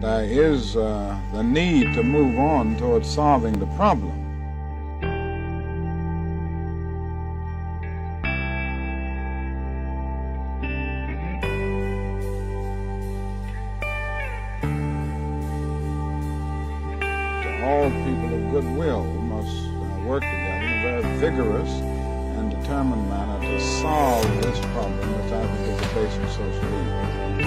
there is the need to move on towards solving the problem. All people of goodwill must work together in a very vigorous and determined manner to solve this problem, which I think is the basic social evil.